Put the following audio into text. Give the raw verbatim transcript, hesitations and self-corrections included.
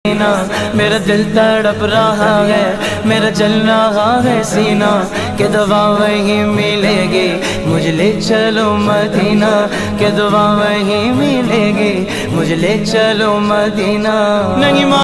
मेरा दिल तड़प रहा है, मेरा जल रहा है सीना के दुआ वहीं मिलेगी, मुझे ले चलो मदीना के दुआ वहीं मिलेगी, मुझे ले चलो मदीना। नहीं